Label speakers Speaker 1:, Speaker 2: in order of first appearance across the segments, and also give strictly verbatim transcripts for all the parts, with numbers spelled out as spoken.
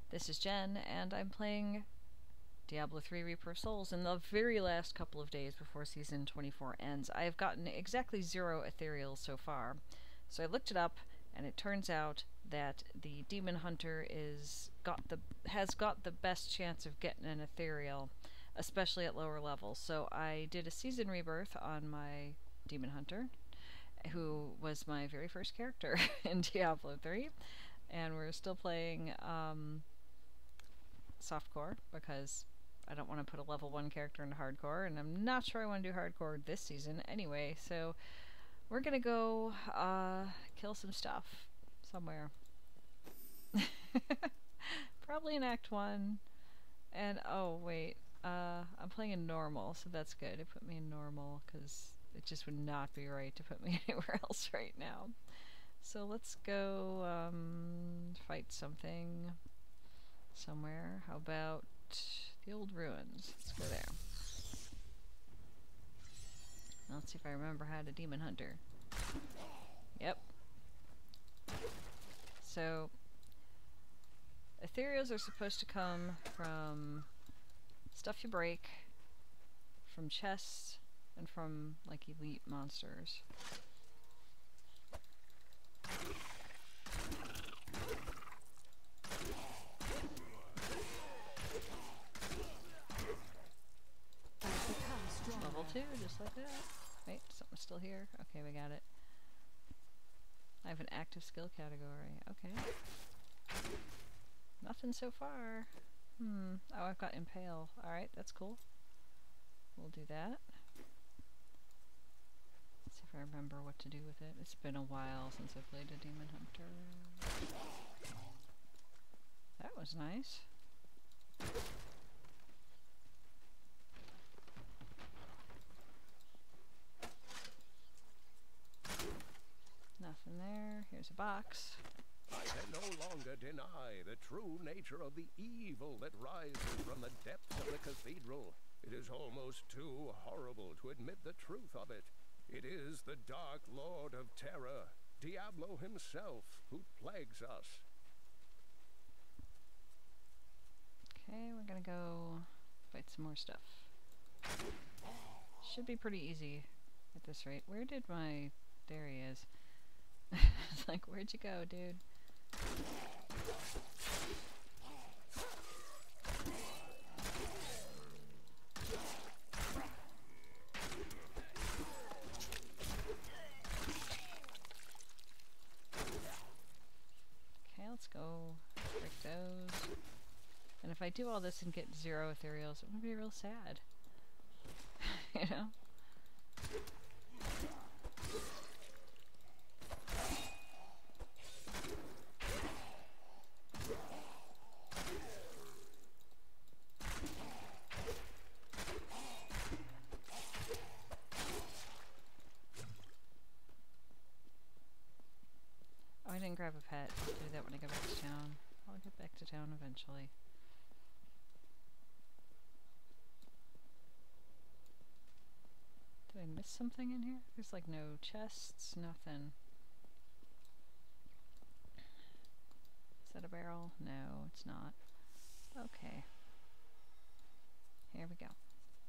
Speaker 1: This is Jen, and I'm playing Diablo three Reaper of Souls in the very last couple of days before Season twenty-four ends. I have gotten exactly zero Ethereal so far. So I looked it up, and it turns out that the Demon Hunter is got the has got the best chance of getting an Ethereal, especially at lower levels. So I did a Season Rebirth on my Demon Hunter, who was my very first character in Diablo three, and we're still playing um, softcore because I don't want to put a level one character into hardcore, and I'm not sure I want to do hardcore this season anyway, so we're gonna go uh, kill some stuff somewhere. Probably in Act one, and oh wait, uh, I'm playing in normal, so that's good. It put me in normal, because it just would not be right to put me anywhere else right now. So let's go um, fight something somewhere. How about the old ruins? Let's go there. Let's see if I remember how to Demon Hunter. Yep. So, Ethereals are supposed to come from stuff you break, from chests, and from, like, elite monsters. Level two, just like that. Wait, something's still here? Okay, we got it. I have an active skill category. Okay. Nothing so far. Hmm. Oh, I've got Impale. Alright, that's cool. We'll do that. Let's see if I remember what to do with it. It's been a while since I played a Demon Hunter. That was nice. Nothing there. Here's a box.
Speaker 2: I can no longer deny the true nature of the evil that rises from the depths of the cathedral. It is almost too horrible to admit the truth of it. It is the Dark Lord of Terror, Diablo himself, who plagues us.
Speaker 1: Okay, we're gonna go fight some more stuff. Should be pretty easy at this rate. Where did my... There he is. It's like, where'd you go, dude? Okay, let's go break those. And if I do all this and get zero Ethereals, I'm gonna be real sad. You know? Oh, I didn't grab a pet. I'll do that when I go back to town. I'll get back to town eventually. Did I miss something in here? There's like no chests, nothing. Is that a barrel? No, it's not. Okay. Here we go.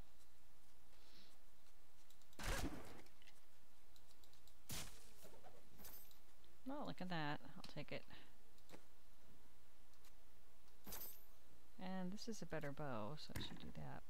Speaker 1: Oh, look at that. I'll take it. And this is a better bow, so I should do that.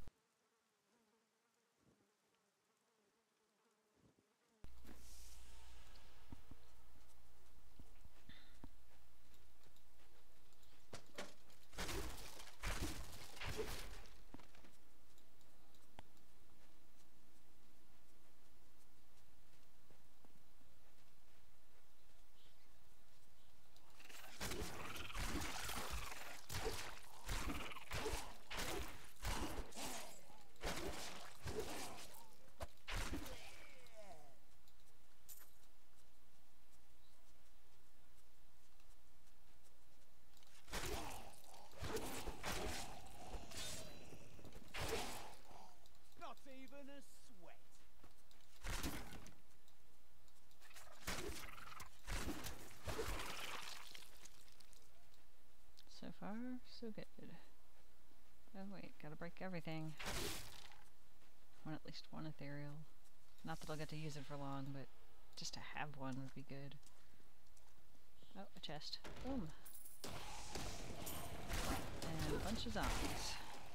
Speaker 1: far, so good. Oh wait, gotta break everything. Want at least one ethereal. Not that I'll get to use it for long, but just to have one would be good. Oh, a chest. Boom. And a bunch of zombies.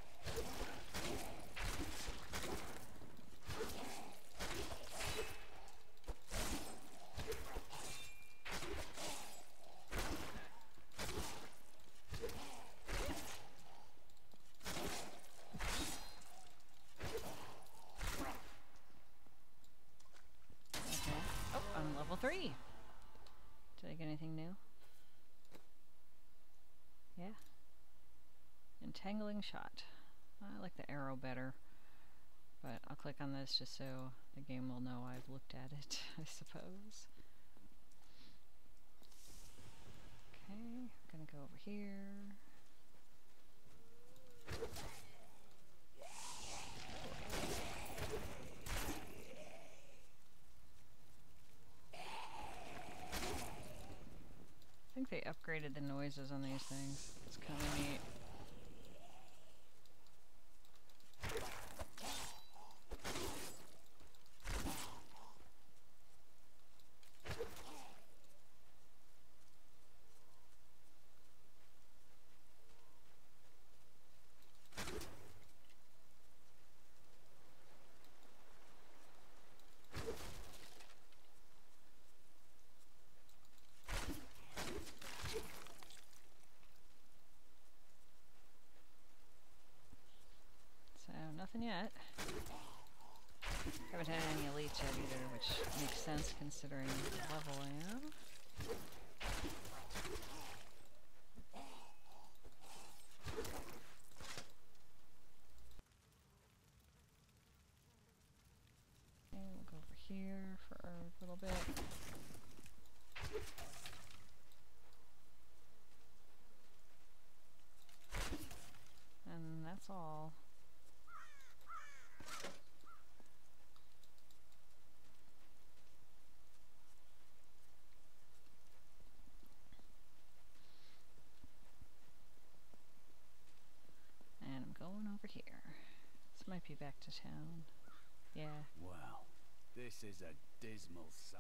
Speaker 1: Three. Did I get anything new? Yeah. Entangling shot. I like the arrow better, but I'll click on this just so the game will know I've looked at it, I suppose. Okay, I'm gonna go over here. I think they upgraded the noises on these things. It's kind of neat. Nothing yet. Haven't had any elites yet either, which makes sense considering the level I am. Okay, we'll go over here for a little bit. And that's all. Here. This might be back to town. Yeah.
Speaker 3: Wow. This is a dismal sight.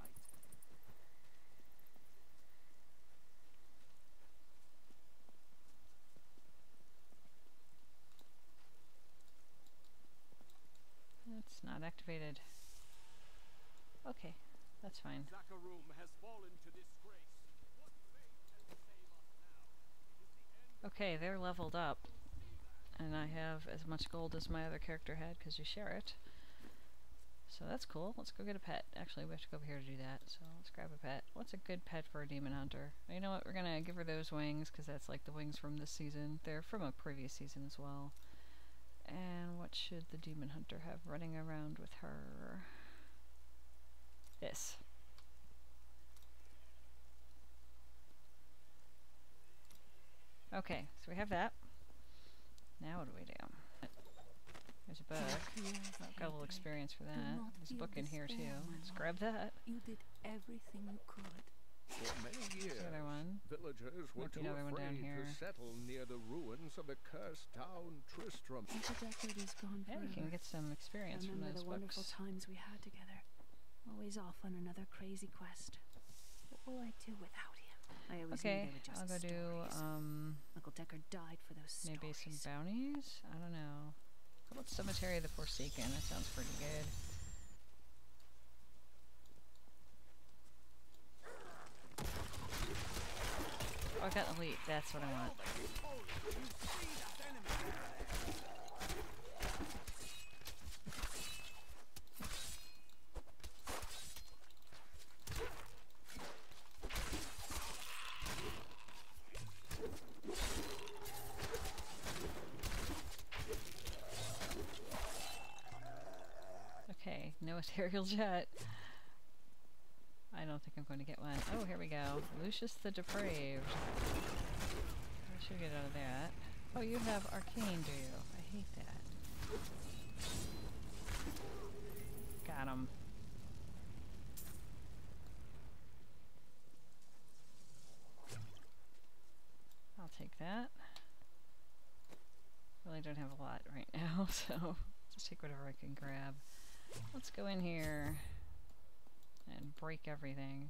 Speaker 1: It's not activated. Okay, that's fine.
Speaker 3: Has fallen to disgrace. What fate can save us now?
Speaker 1: Okay, they're leveled up. And I have as much gold as my other character had, because you share it. So that's cool. Let's go get a pet. Actually, we have to go over here to do that, so let's grab a pet. What's a good pet for a demon hunter? You know what, we're gonna give her those wings, because that's like the wings from this season. They're from a previous season as well. And what should the demon hunter have running around with her? This. Okay, so we have that. Now what do we do? There's a book. I've got a little experience for that. There's a book in here too. Let's grab that.
Speaker 4: You did everything you could.
Speaker 2: For many years,
Speaker 1: the other one.
Speaker 2: Villagers were too
Speaker 1: another one down
Speaker 2: afraid
Speaker 1: here.
Speaker 2: to settle near the ruins of the cursed town Tristram.
Speaker 4: The deckard is gone
Speaker 1: Yeah, you can
Speaker 4: forever.
Speaker 1: get some experience from
Speaker 4: Remember
Speaker 1: those
Speaker 4: the wonderful
Speaker 1: books.
Speaker 4: times we had together. Always off on another crazy quest. What will I do without him? I always
Speaker 1: Okay,
Speaker 4: knew they were just
Speaker 1: I'll go do
Speaker 4: stories.
Speaker 1: um
Speaker 4: Uncle Deckard died for those
Speaker 1: maybe
Speaker 4: stories.
Speaker 1: some bounties. I don't know. How about Cemetery of the Forsaken? That sounds pretty good. Oh, I got elite. That's what I want. Okay, no ethereal jet. I don't think I'm going to get one. Oh, here we go. Lucius the Depraved. I should get out of that. Oh, you have arcane, do you? I hate that. Got him. I'll take that. Really don't have a lot right now, so just take whatever I can grab. Let's go in here and break everything.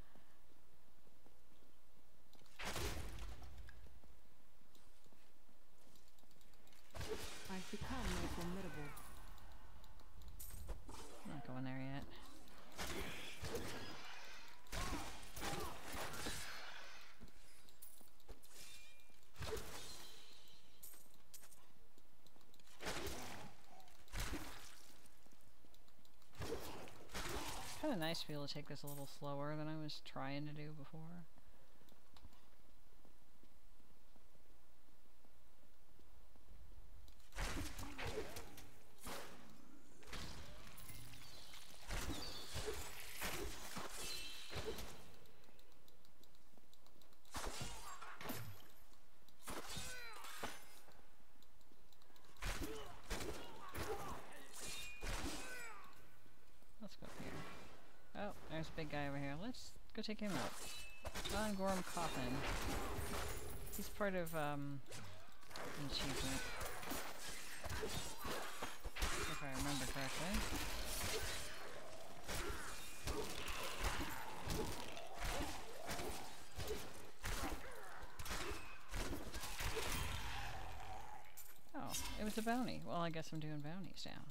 Speaker 4: I've become more formidable.
Speaker 1: I'm not going there yet. Kind of nice to be able to take this a little slower than I was trying to do before. Let's go up here. Oh, there's a big guy over here. Let's go take him out. John Gorham Coffin. He's part of, um, an achievement. If I remember correctly. Oh, it was a bounty. Well, I guess I'm doing bounties now.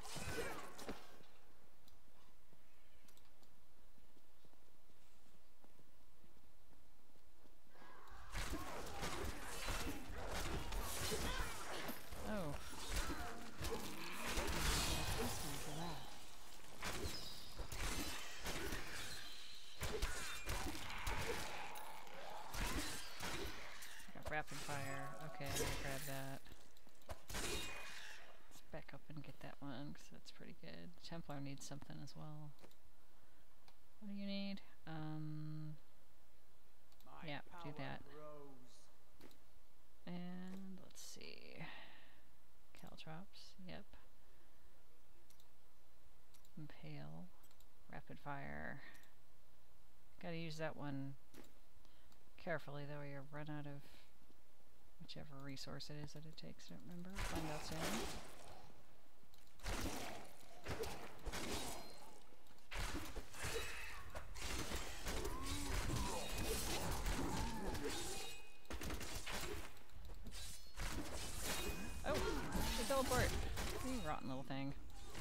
Speaker 1: Oh. Got rapid fire. Okay, I'm gonna grab that. Let's back up and get that one, because that's pretty good. Templar needs something as well. What do you need? Um,
Speaker 3: My
Speaker 1: yeah, do
Speaker 3: power
Speaker 1: that.
Speaker 3: grows.
Speaker 1: And let's see. Caltrops, yep. Impale. Rapid fire. Gotta use that one carefully though, or you run out of whichever resource it is that it takes. I don't remember. Find out soon. Oh! They teleport! You rotten little thing.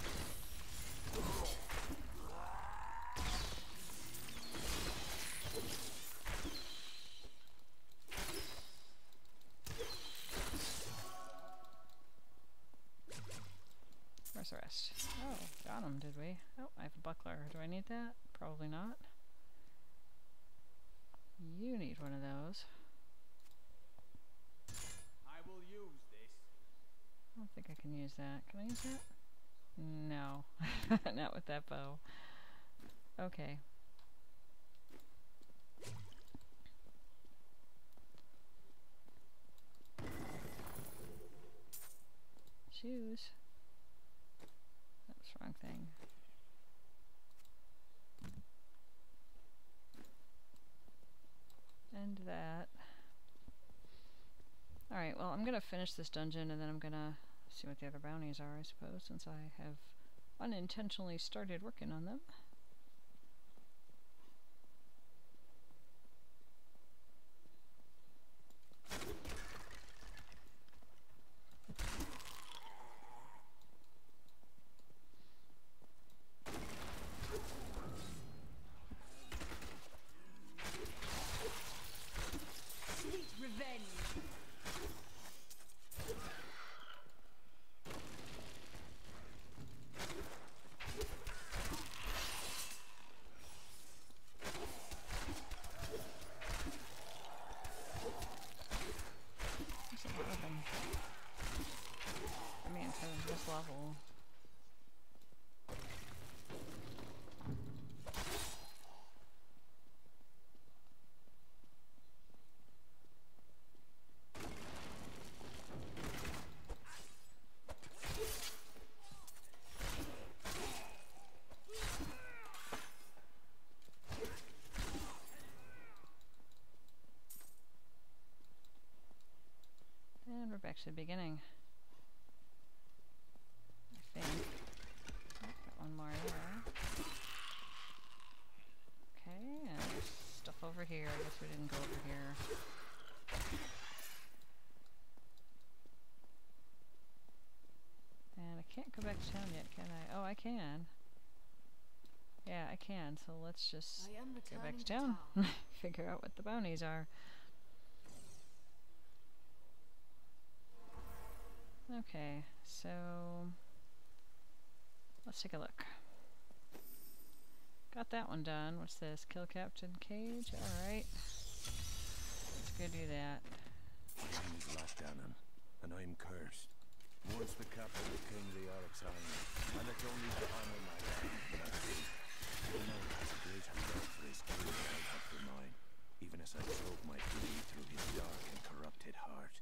Speaker 1: Where's the rest? Oh, got him, did we? Oh, I have a buckler. Do I need that? Probably not. You need one of those.
Speaker 3: I will use this.
Speaker 1: I don't think I can use that. Can I use that? No. Not with that bow. Okay. Shoes. That was the wrong thing. And that. Alright, well, I'm gonna finish this dungeon and then I'm gonna see what the other bounties are, I suppose, since I have unintentionally started working on them.
Speaker 4: Sweet revenge.
Speaker 1: There's a lot of them. I mean, for this level. And we're back to the beginning. more there. Okay, and there's stuff over here. I guess we didn't go over here. And I can't go back to town yet, can I? Oh, I can. Yeah, I can. So let's just
Speaker 4: I am
Speaker 1: go back
Speaker 4: returning
Speaker 1: to
Speaker 4: to
Speaker 1: town.
Speaker 4: town.
Speaker 1: Figure out what the bounties are. Okay, so let's take a look. Got that one done. What's this? Kill Captain Cage? Alright. Let's go do that.
Speaker 5: My name is Lockdown, and I'm cursed. Once the captain of King the Oryx Island, and it's only to honor my land that I speak. I know has a greater love for his king than I have for mine, even as I drove my blade through his dark and corrupted heart.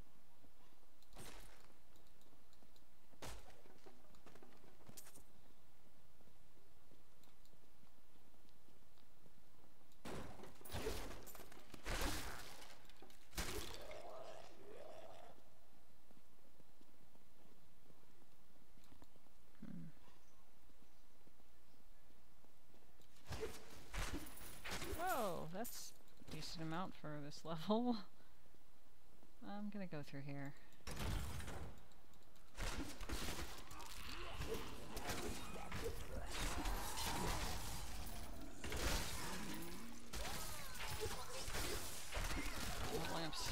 Speaker 1: That's a decent amount for this level. I'm gonna go through here. Oh, lamps.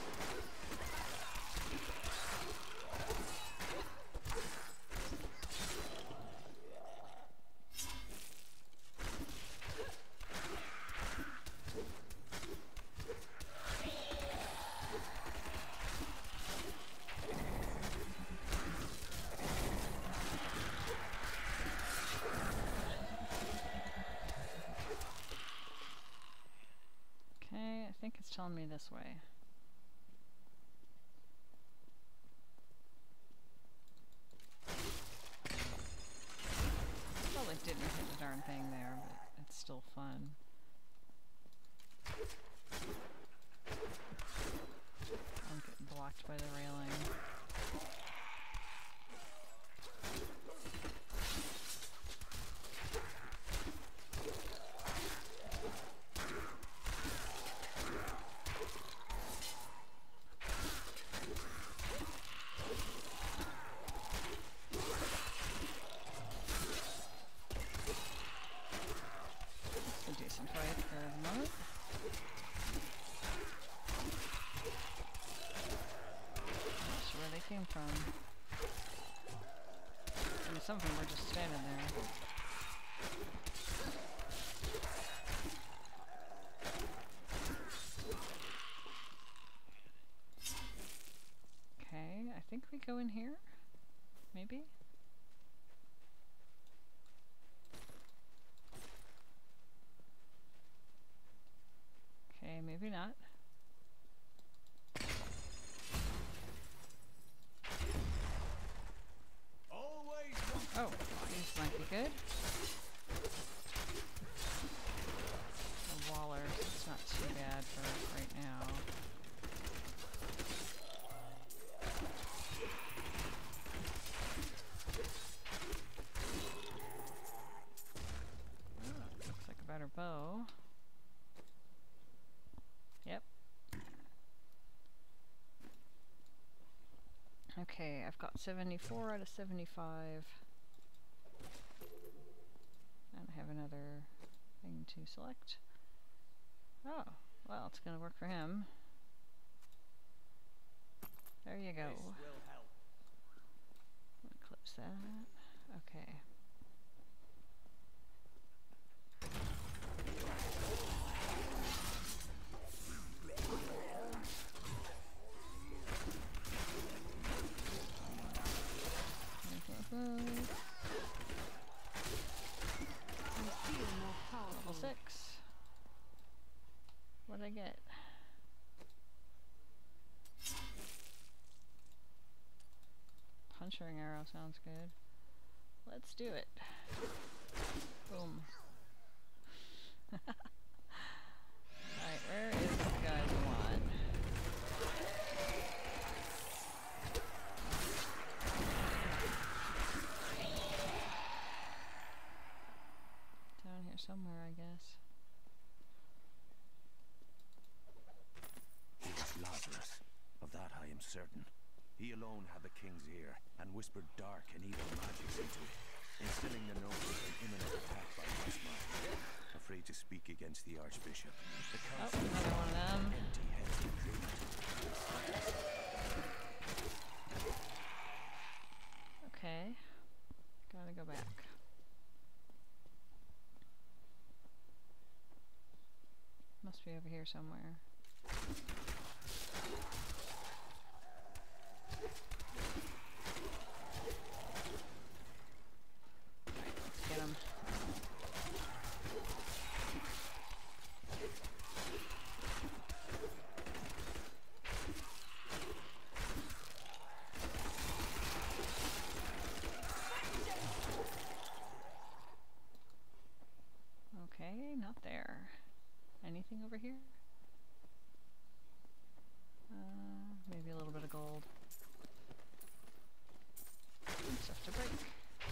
Speaker 1: I think it's telling me this way. Probably didn't hit the darn thing there, but it's still fun. I'm getting blocked by the railing. Came from. I mean, some of them were just standing there. Okay, I think we go in here. Maybe? Okay, maybe not. Oh, these might be good. A waller, it's not too bad for right now. Oh, looks like a better bow. Yep. Okay, I've got seventy-four out of seventy-five. And I have another thing to select. Oh, well, it's going to work for him. There you go.
Speaker 3: This will help.
Speaker 1: I'm going to close that. Okay. Level six. What did I get? Puncturing arrow sounds good. Let's do it. Boom. Alright, where is the guy we want?
Speaker 5: Of that I am certain. He alone had the king's ear, and whispered dark and evil magics into it, instilling the notion of an imminent attack by Westmark. Afraid to speak against the Archbishop. The
Speaker 1: Oh,
Speaker 5: council
Speaker 1: another one of them.
Speaker 5: empty-headed agreement.
Speaker 1: Okay. Gotta go back. Must be over here somewhere. Let's get him. Okay, not there. Anything over here? Uh, maybe a little bit of gold. And stuff to break.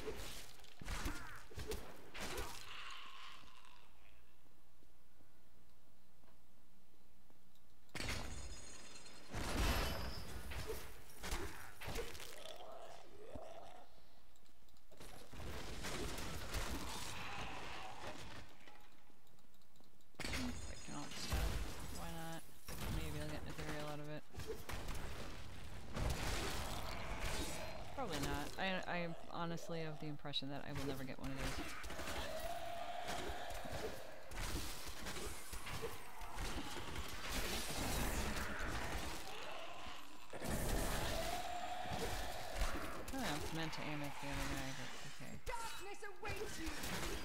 Speaker 1: Breaking all the stuff. Why not? Maybe I'll get an Ethereal out of it. Probably not. I, I am honestly of the impression that I will never get one of these. Oh, I meant to aim at the other guy, but okay.
Speaker 6: Darkness awaits you!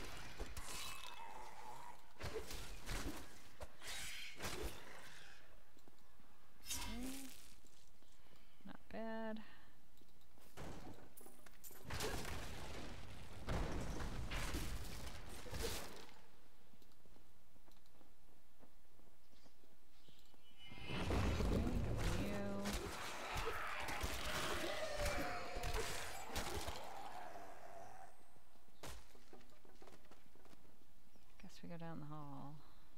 Speaker 1: Okay. Not bad. Okay, go you. Guess we go down the hall.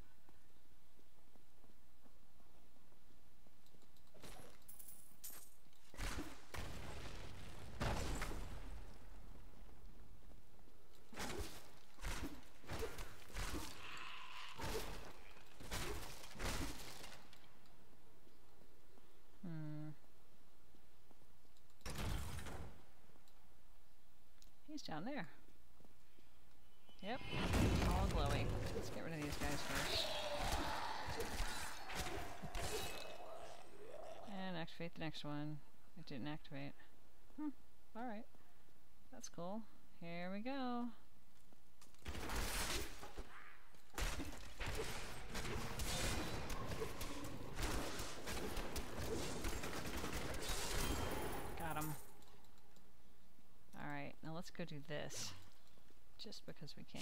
Speaker 1: Hmm. He's down there. Yep, all glowy. Let's get rid of these guys first. And activate the next one. It didn't activate. Hmm, alright. That's cool. Here we go. Got him. Alright, now let's go do this. Just because we can.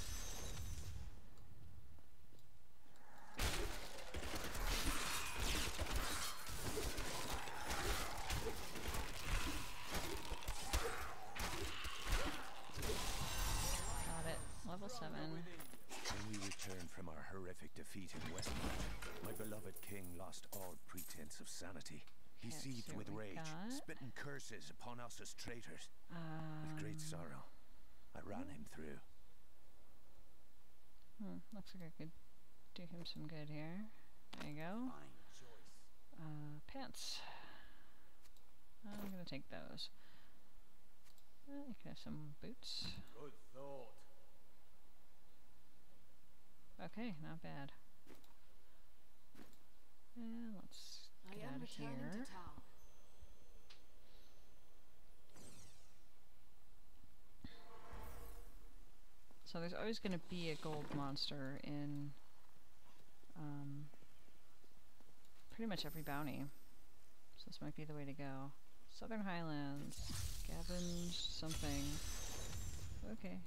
Speaker 1: Got it. Level seven.
Speaker 5: When we returned from our horrific defeat in Westmark, my beloved king lost all pretense of sanity. He
Speaker 1: Can't see
Speaker 5: seethed
Speaker 1: what
Speaker 5: with
Speaker 1: we
Speaker 5: rage,
Speaker 1: got.
Speaker 5: spitting curses upon us as traitors.
Speaker 1: Um,
Speaker 5: With great sorrow, I ran him through.
Speaker 1: Hmm, looks like I could do him some good here. There you go.
Speaker 3: Fine choice.
Speaker 1: Uh, pants. I'm gonna take those. Uh, you can have some boots.
Speaker 3: Good thought.
Speaker 1: Okay, not bad. And let's
Speaker 6: I
Speaker 1: get
Speaker 6: am
Speaker 1: out of
Speaker 6: returning
Speaker 1: here.
Speaker 6: to town.
Speaker 1: So there's always going to be a gold monster in um, pretty much every bounty. So this might be the way to go. Southern Highlands, scavenge something. Okay.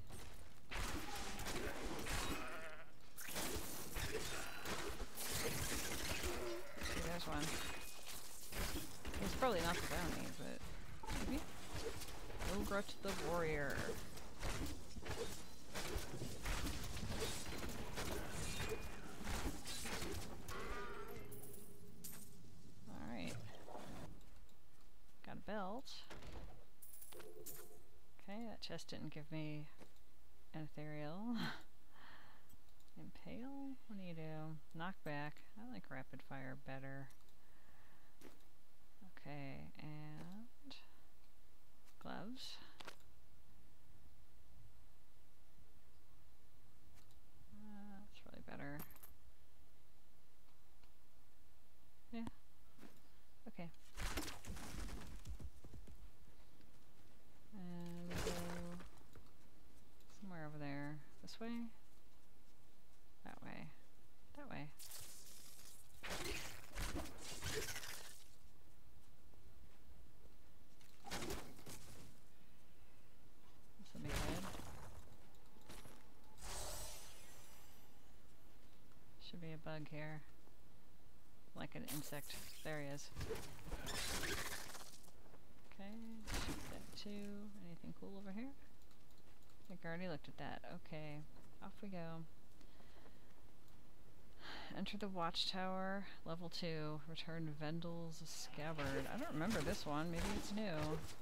Speaker 1: See, there's one. It's probably not the bounty, but maybe. Ogret the Warrior. Alright. belt. Okay, that chest didn't give me an ethereal. Impale? What do you do? Knockback. I like rapid fire better. Okay, and gloves. Uh, that's really better. Yeah. Okay. And we go somewhere over there. This way? That way. That way. This will be good. Should be a bug here. Like an insect. There he is. Okay, shoot that too. Anything cool over here? I think I already looked at that. Okay, off we go. Enter the watchtower, level two. Return Vendel's scabbard. I don't remember this one. Maybe it's new.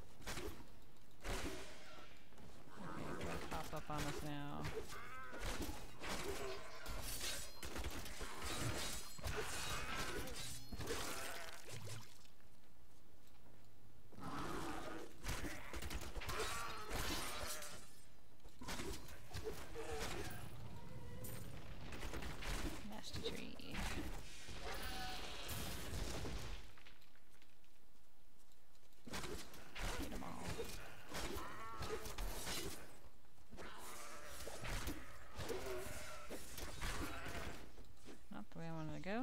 Speaker 1: Okay, it's gonna pop up on us now. Master tree. Get 'em all. Not the way I wanted to go.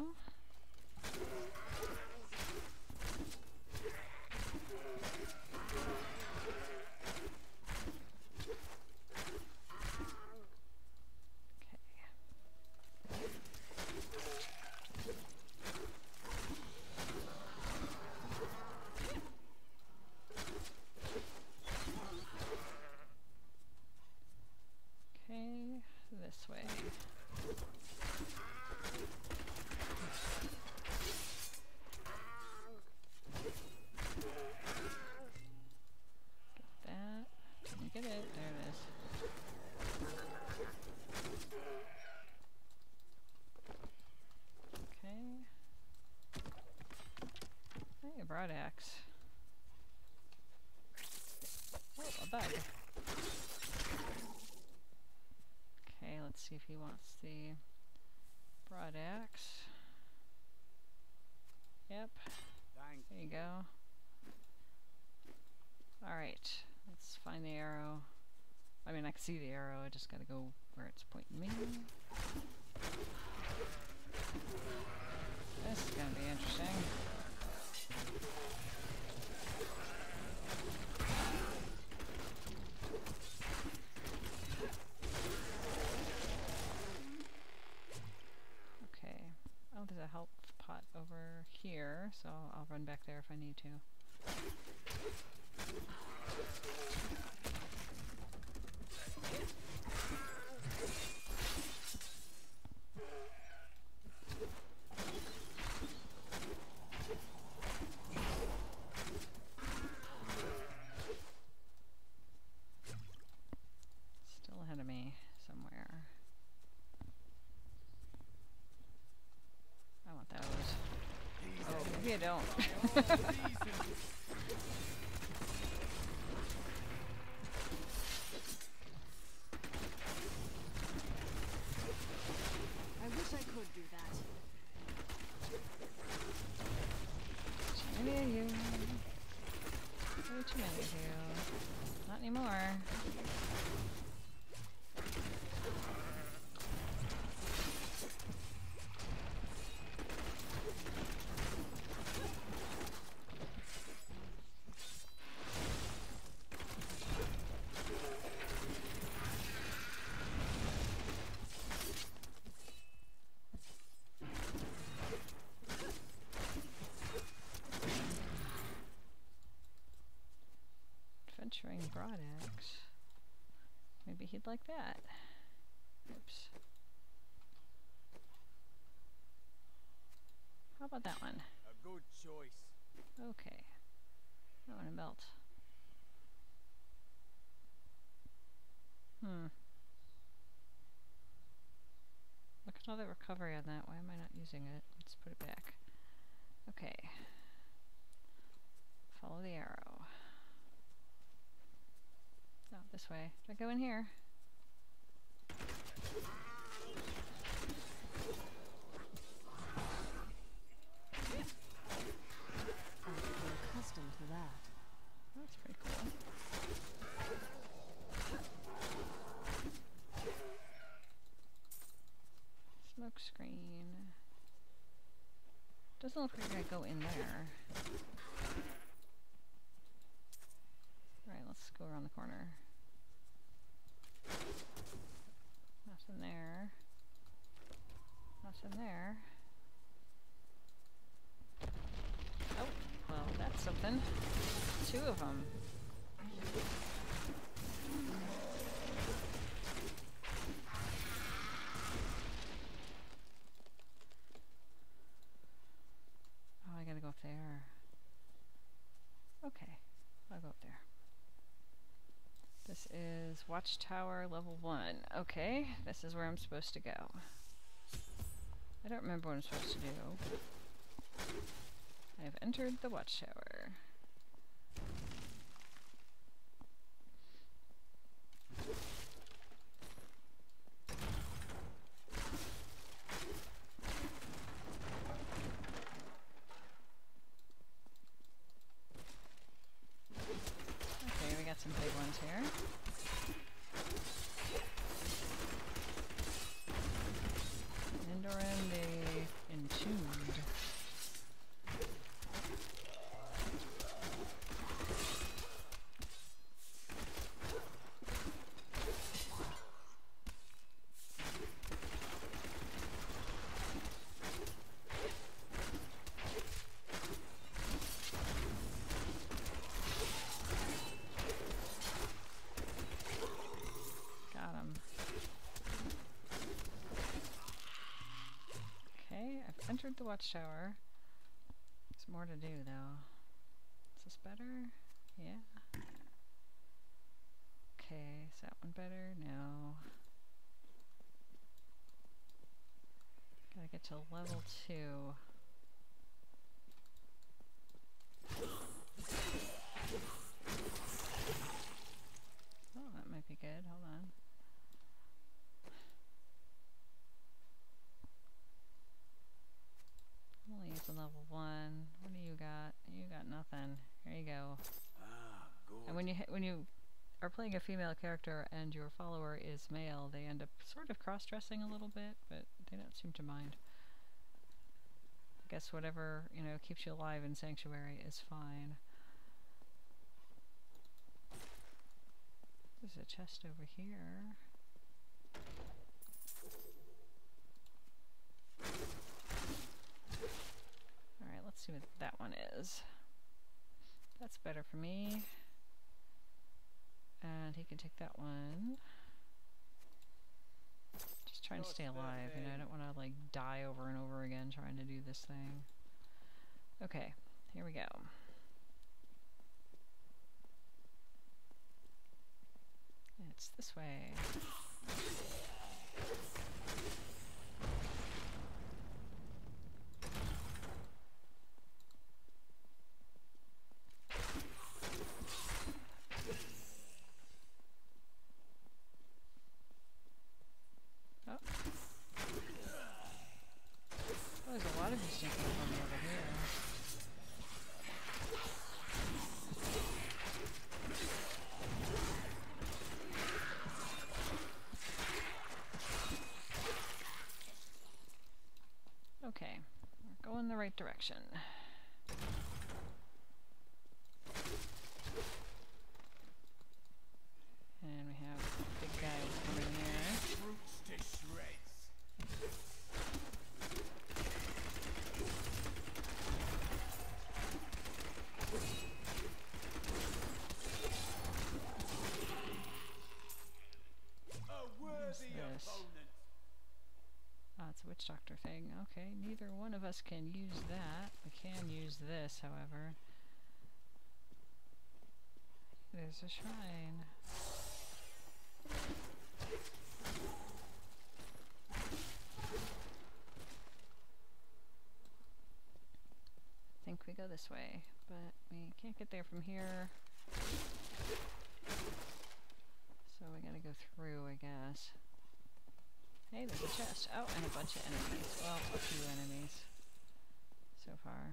Speaker 1: Okay, this way. Get that. Didn't get it. There it is. Okay. Hey, a broad axe. Oh, a bug. Okay, let's see if he wants the broad axe. Yep.
Speaker 3: Thank
Speaker 1: There you go. Alright, let's find the arrow. I mean, I can see the arrow, I just gotta go where it's pointing me. This is gonna be interesting. Okay. Oh, there's a health pot over here, so I'll run back there if I need to. Still ahead of me somewhere. I want those. Oh, maybe I don't.
Speaker 6: I wish I could do that.
Speaker 1: Too many of you. Way too many of you. Not anymore. Adventuring broad axe. Maybe he'd like that. Oops. How about that one?
Speaker 3: A good choice.
Speaker 1: Okay. I want to melt. Hmm. Look at all that recovery on that. Why am I not using it? Let's put it back. Okay. Follow the arrow. No, this way. Do I go in here?
Speaker 6: I'm accustomed to that.
Speaker 1: That's pretty cool. Smoke screen. Doesn't look like I go in there. Alright, let's go around the corner. Nothing there. Nothing there. Oh, well, that's something. Two of them. Oh, I gotta go up there. Okay, I'll go up there. This is Watchtower level one. Okay, this is where I'm supposed to go. I don't remember what I'm supposed to do. I have entered the Watchtower. Okay, we got some big ones here. Endoran the Entombed. Got him. Okay, I've entered the Watchtower. There's more to do, though. Is this better? Yeah. Okay, is that one better? No. Gotta get to level two. Oh, that might be good. Hold on. I'm only using level one. What do you got? You got nothing. Here you go.
Speaker 5: Ah, good.
Speaker 1: And when you hit, when you are playing a female character and your follower is male, they end up sort of cross-dressing a little bit, but they don't seem to mind. I guess whatever, you know, keeps you alive in Sanctuary is fine. There's a chest over here. Alright, let's see what that one is. That's better for me. And he can take that one. Just trying to stay alive, you know, I don't want to like die over and over again trying to do this thing. Okay, here we go. It's this way. Oh. Oh, there's a lot of these sneaking from me over here. Okay, we're going the right direction. And we have big guys coming here.
Speaker 5: Roots to shreds. A worthy
Speaker 1: this?
Speaker 5: opponent.
Speaker 1: Ah, it's a witch doctor thing. Okay, neither one of us can use that. We can use this, however. There's a shrine. I think we go this way, but we can't get there from here. So we gotta go through, I guess. Hey, there's a chest. Oh, and a bunch of enemies. Well, a few enemies so far.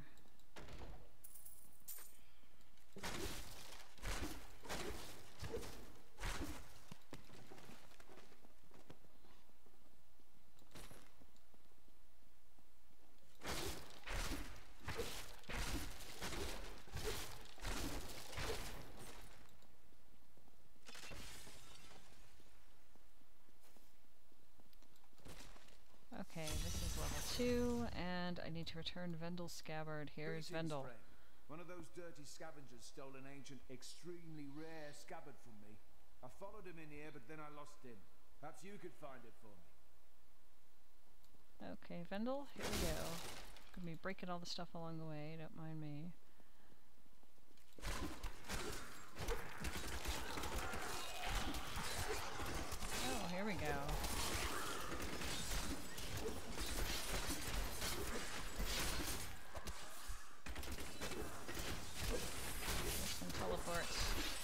Speaker 1: Okay, this is level two, and I need to return Vendel's scabbard. Here's
Speaker 7: Greetings,
Speaker 1: Vendel.
Speaker 7: friend. One of those dirty scavengers stole an ancient, extremely rare scabbard from me. I followed him in here, but then I lost him. Perhaps you could find it for me.
Speaker 1: Okay, Vendel, here we go. Gonna be breaking all the stuff along the way, don't mind me. Oh, here we go. There's some teleports.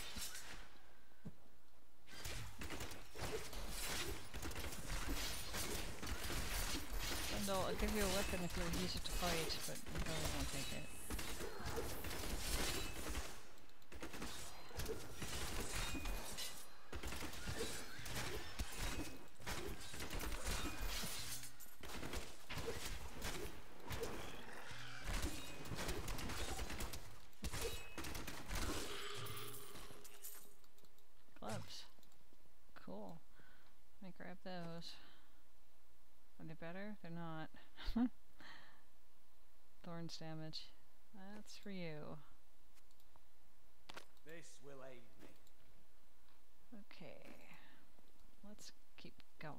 Speaker 1: Vendel, I'll give you a weapon if you'll use it to fight, but you probably won't take it. Gloves. Cool. Let me grab those. Are they better? They're not. Thorns damage. That's for you.
Speaker 7: This will aid me.
Speaker 1: Okay. Let's keep going.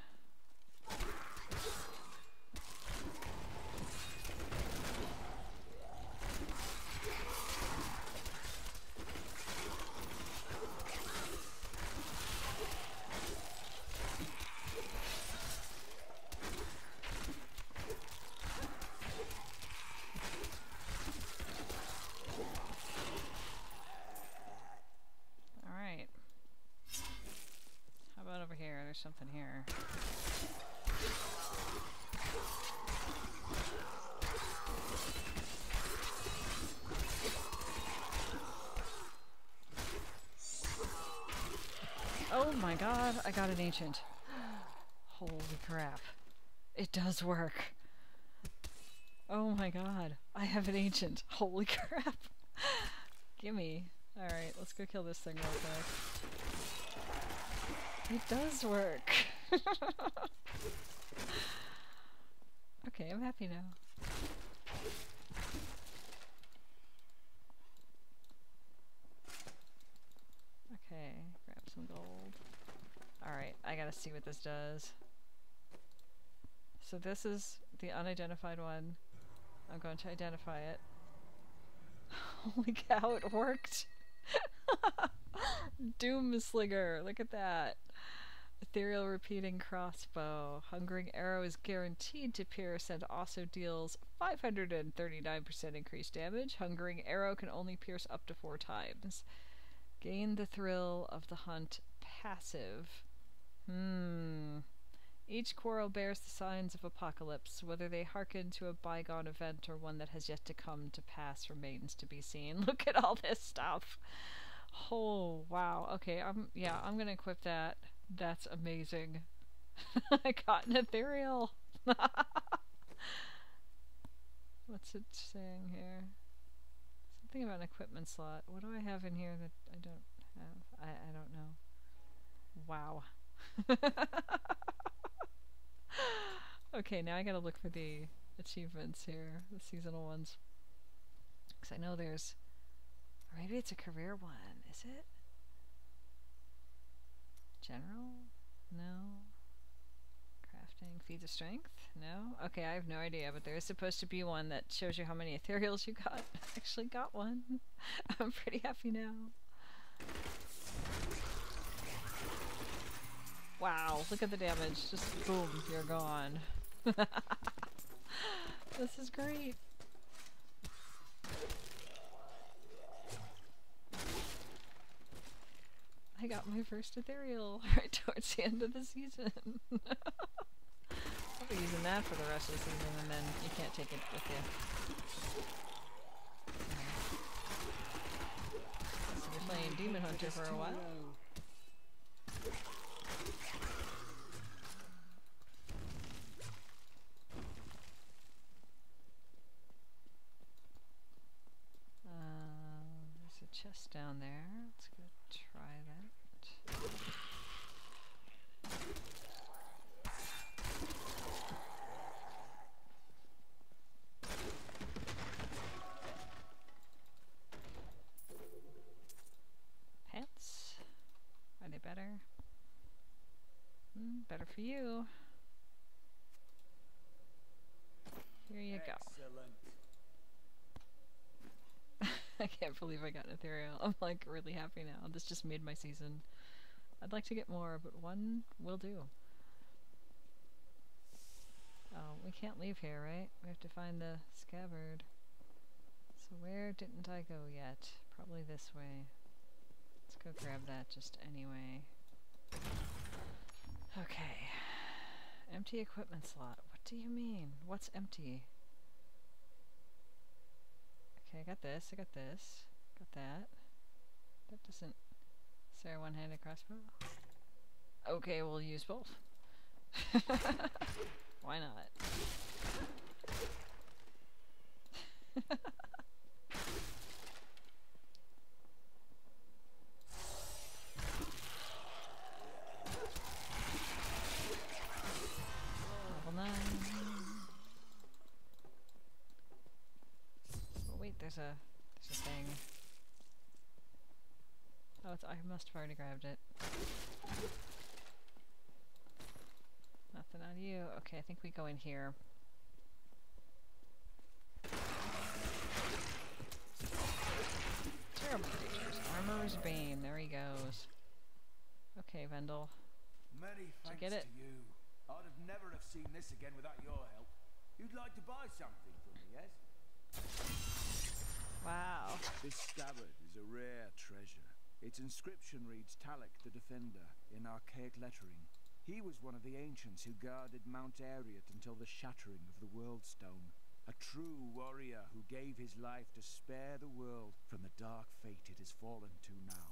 Speaker 1: Alright. How about over here? There's something here. Oh my god, I got an ancient. Holy crap. It does work. Oh my god, I have an ancient. Holy crap. Gimme. Alright, let's go kill this thing real quick. It does work. Okay, I'm happy now. Okay, grab some gold. Alright, I gotta see what this does. So this is the unidentified one. I'm going to identify it. Holy cow, it worked! Doomslinger, look at that! Ethereal repeating crossbow. Hungering arrow is guaranteed to pierce and also deals five hundred thirty-nine percent increased damage. Hungering arrow can only pierce up to four times. Gain the thrill of the hunt passive. Hmm. Each quarrel bears the signs of apocalypse. Whether they hearken to a bygone event or one that has yet to come to pass remains to be seen. Look at all this stuff. Oh, wow. Okay, I'm yeah, I'm gonna equip that. That's amazing. I got an ethereal. What's it saying here? Something about an equipment slot. What do I have in here that I don't have? I, I don't know. Wow. Okay, now I gotta look for the achievements here, the seasonal ones. Because I know there's... Or maybe it's a career one, is it? General? No. Crafting feeds of strength? No? Okay, I have no idea, but there is supposed to be one that shows you how many ethereals you got. I actually got one. I'm pretty happy now. Wow, look at the damage. Just boom, you're gone. This is great. I got my first Ethereal right towards the end of the season. I'll be using that for the rest of the season, and then you can't take it with you. So we're playing Demon Hunter for a while. Uh, there's a chest down there. Let's go try that. Pants? Are they better? Mm, better for you. Here you go. I can't believe I got an Ethereal. I'm like really happy now. This just made my season. I'd like to get more, but one will do. Oh, we can't leave here, right? We have to find the scabbard. So where didn't I go yet? Probably this way. Let's go grab that just anyway. Okay. Empty equipment slot. What do you mean? What's empty? Okay, I got this, I got this, got that. That doesn't... Is there a one-handed crossbow? Okay, we'll use both. Why not? Level nine. Oh wait, there's a there's a thing. Oh, it's, I must have already grabbed it. Nothing on you. Okay, I think we go in here. Terrible creatures. Armor's Bane. There he goes. Okay, Vendel.
Speaker 7: Many
Speaker 1: Did you
Speaker 7: thanks
Speaker 1: get it?
Speaker 7: to you. I'd have never have seen this again without your help. You'd like to buy something from me, yes?
Speaker 1: Wow.
Speaker 7: This scabbard is a rare treasure. Its inscription reads Talek the Defender in archaic lettering. He was one of the ancients who guarded Mount Ariat until the shattering of the World Stone. A true warrior who gave his life to spare the world from the dark fate it has fallen to now.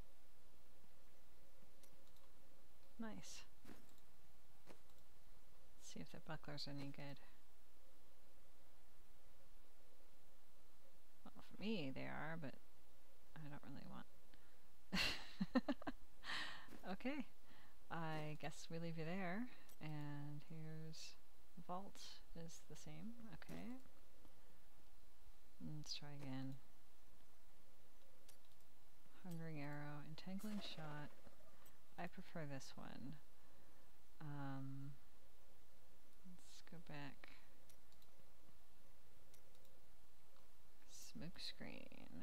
Speaker 1: Nice. Let's see if the buckler's any good. Well, for me they are, but I don't really want. Okay. I guess we leave you there. And here's the vault is the same. Okay. Let's try again. Hungering arrow, entangling shot. I prefer this one. Um, let's go back. Smoke screen.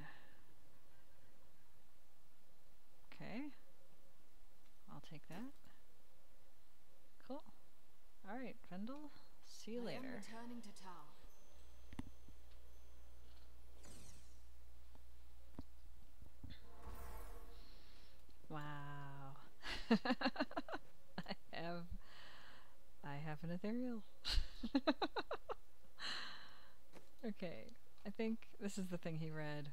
Speaker 1: Okay. I'll take that. Cool. Alright, Vendel. See you
Speaker 6: I am
Speaker 1: later.
Speaker 6: returning to town.
Speaker 1: Wow. I have I have an Ethereal. Okay. I think this is the thing he read.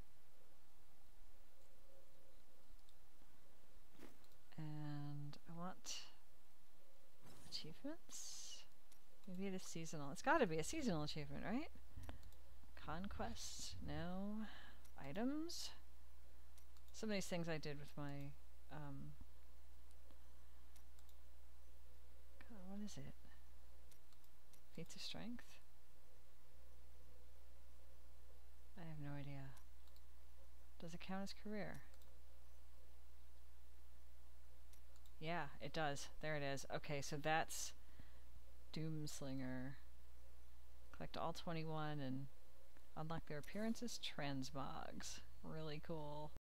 Speaker 1: And I want achievements? Maybe it is seasonal. It's gotta be a seasonal achievement, right? Conquest? No. Items? Some of these things I did with my, um... God, what is it? Feats of Strength? I have no idea. Does it count as career? Yeah, it does. There it is. Okay, so that's Doomslinger. Collect all twenty-one and unlock their appearances transmogs. Really cool.